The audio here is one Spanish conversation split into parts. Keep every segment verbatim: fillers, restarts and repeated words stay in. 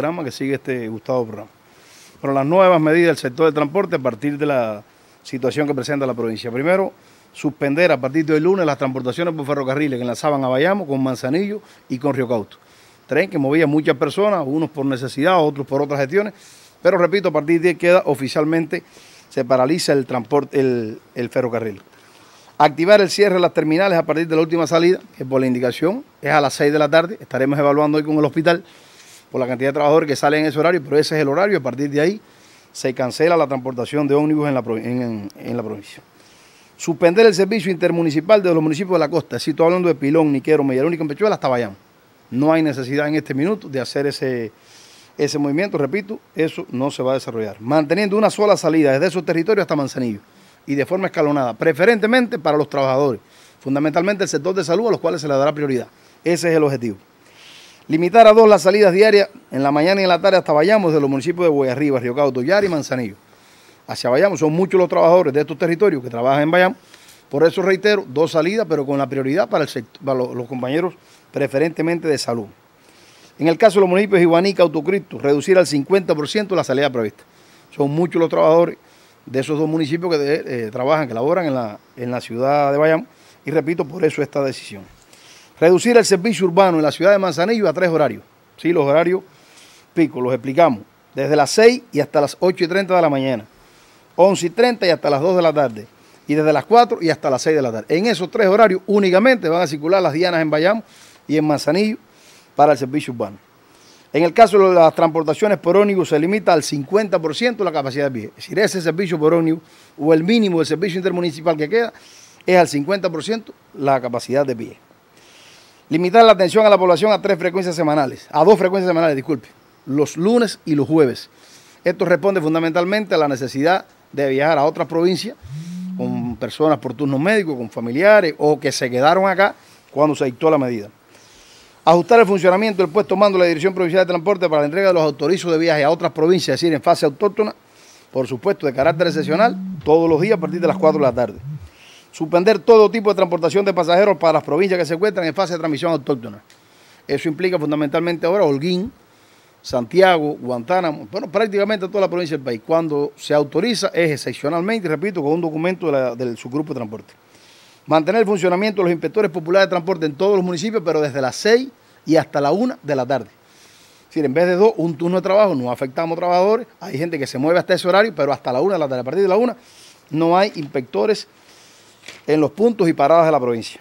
Granma que sigue este gustado programa. Pero las nuevas medidas del sector de transporte a partir de la situación que presenta la provincia. Primero, suspender a partir del lunes las transportaciones por ferrocarriles que enlazaban a Bayamo con Manzanillo y con Río Cauto. Tren que movía muchas personas, unos por necesidad, otros por otras gestiones, pero repito, a partir de ahí queda oficialmente, se paraliza el transporte, el, el ferrocarril. Activar el cierre de las terminales a partir de la última salida, que por la indicación es a las seis de la tarde. Estaremos evaluando hoy con el hospital por la cantidad de trabajadores que salen en ese horario, pero ese es el horario. A partir de ahí se cancela la transportación de ómnibus en la, en, en, en la provincia. Suspender el servicio intermunicipal de los municipios de la costa. Si estoy hablando de Pilón, Niquero, Medialuna y Campechuela hasta Bayamo. No hay necesidad en este minuto de hacer ese, ese movimiento. Repito, eso no se va a desarrollar. Manteniendo una sola salida desde esos territorios hasta Manzanillo, y de forma escalonada, preferentemente para los trabajadores, fundamentalmente el sector de salud a los cuales se le dará prioridad. Ese es el objetivo. Limitar a dos las salidas diarias en la mañana y en la tarde hasta Bayamo desde los municipios de Boyarriba, Río Cauto, Yara y Manzanillo. Hacia Bayamo son muchos los trabajadores de estos territorios que trabajan en Bayamo, por eso reitero, dos salidas, pero con la prioridad para, el sector, para los, los compañeros preferentemente de salud. En el caso de los municipios de Iguaní y Cauto Cristo, reducir al cincuenta por ciento la salida prevista. Son muchos los trabajadores de esos dos municipios que eh, trabajan, que laboran en la, en la ciudad de Bayamo, y repito, por eso esta decisión. Reducir el servicio urbano en la ciudad de Manzanillo a tres horarios. Sí, los horarios pico, los explicamos, desde las seis y hasta las ocho y treinta de la mañana, once y treinta y hasta las dos de la tarde, y desde las cuatro y hasta las seis de la tarde. En esos tres horarios únicamente van a circular las dianas en Bayamo y en Manzanillo para el servicio urbano. En el caso de las transportaciones por ómnibus se limita al cincuenta por ciento la capacidad de pie. Es decir, ese servicio por ómnibus o el mínimo del servicio intermunicipal que queda es al cincuenta por ciento la capacidad de pie. Limitar la atención a la población a tres frecuencias semanales, a dos frecuencias semanales, disculpe, los lunes y los jueves. Esto responde fundamentalmente a la necesidad de viajar a otras provincias con personas por turnos médicos, con familiares o que se quedaron acá cuando se dictó la medida. Ajustar el funcionamiento del puesto mando de la Dirección Provincial de Transporte para la entrega de los autorizos de viaje a otras provincias, es decir, en fase autóctona, por supuesto, de carácter excepcional, todos los días a partir de las cuatro de la tarde. Suspender todo tipo de transportación de pasajeros para las provincias que se encuentran en fase de transmisión autóctona. Eso implica fundamentalmente ahora Holguín, Santiago, Guantánamo, bueno, prácticamente toda la provincia del país. Cuando se autoriza es excepcionalmente, y repito, con un documento de la, del subgrupo de transporte. Mantener el funcionamiento de los inspectores populares de transporte en todos los municipios, pero desde las seis y hasta la una de la tarde. Es decir, en vez de dos, un turno de trabajo, no afectamos a trabajadores. Hay gente que se mueve hasta ese horario, pero hasta la una de la tarde. A partir de la una no hay inspectores en los puntos y paradas de la provincia.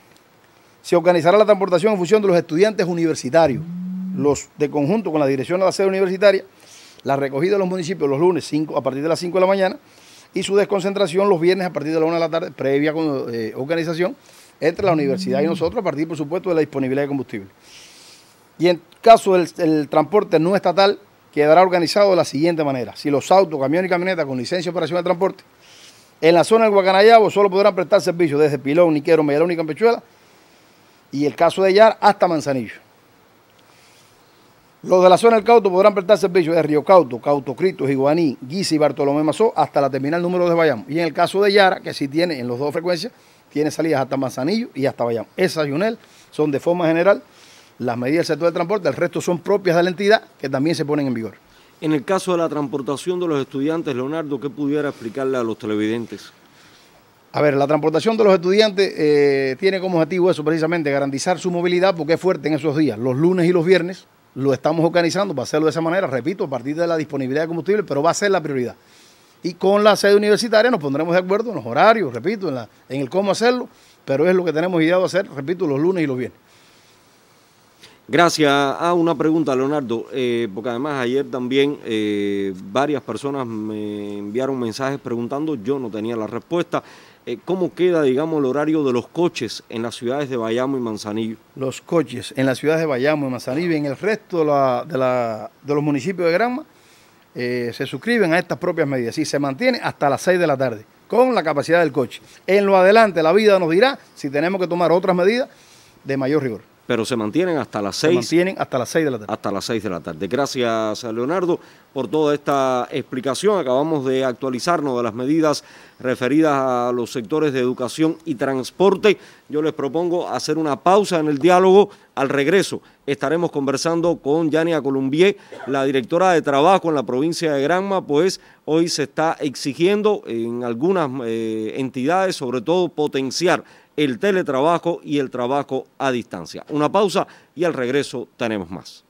Se organizará la transportación en función de los estudiantes universitarios, los de conjunto con la dirección de la sede universitaria, la recogida de los municipios los lunes cinco, a partir de las cinco de la mañana, y su desconcentración los viernes a partir de la una de la tarde, previa eh, organización entre la universidad y nosotros, a partir, por supuesto, de la disponibilidad de combustible. Y en caso del el transporte no estatal, quedará organizado de la siguiente manera. Si los autos, camiones y camionetas con licencia de operación de transporte en la zona del Guacanayabo solo podrán prestar servicio desde Pilón, Niquero, Medialuna y Campechuela, y el caso de Yara hasta Manzanillo. Los de la zona del Cauto podrán prestar servicio de Río Cauto, Cauto Cristo, Iguaní, Guisa y Bartolomé Mazó hasta la terminal número de Bayamo. Y en el caso de Yara, que sí tiene en las dos frecuencias, tiene salidas hasta Manzanillo y hasta Bayamo. Esas y UNEL son de forma general las medidas del sector del transporte, el resto son propias de la entidad que también se ponen en vigor. En el caso de la transportación de los estudiantes, Leonardo, ¿qué pudiera explicarle a los televidentes? A ver, la transportación de los estudiantes eh, tiene como objetivo eso precisamente, garantizar su movilidad porque es fuerte en esos días, los lunes y los viernes. Lo estamos organizando para hacerlo de esa manera, repito, a partir de la disponibilidad de combustible, pero va a ser la prioridad. Y con la sede universitaria nos pondremos de acuerdo en los horarios, repito, en, la, en el cómo hacerlo, pero es lo que tenemos ideado hacer, repito, los lunes y los viernes. Gracias. Ah, una pregunta, Leonardo, eh, porque además ayer también eh, varias personas me enviaron mensajes preguntando, yo no tenía la respuesta. Eh, ¿Cómo queda, digamos, el horario de los coches en las ciudades de Bayamo y Manzanillo? Los coches en las ciudades de Bayamo y Manzanillo y en el resto de, la, de, la, de los municipios de Granma eh, se suscriben a estas propias medidas. Sí, se mantiene hasta las seis de la tarde con la capacidad del coche. En lo adelante la vida nos dirá si tenemos que tomar otras medidas de mayor rigor. Pero se mantienen hasta las seis. Se mantienen hasta las seis de la tarde. Hasta las seis de la tarde. Gracias, Leonardo, por toda esta explicación. Acabamos de actualizarnos de las medidas referidas a los sectores de educación y transporte. yo les propongo hacer una pausa en el diálogo. Al regreso estaremos conversando con Yania Columbier, la directora de trabajo en la provincia de Granma, pues hoy se está exigiendo en algunas eh, entidades, sobre todo, potenciar el teletrabajo y el trabajo a distancia. Una pausa y al regreso tenemos más.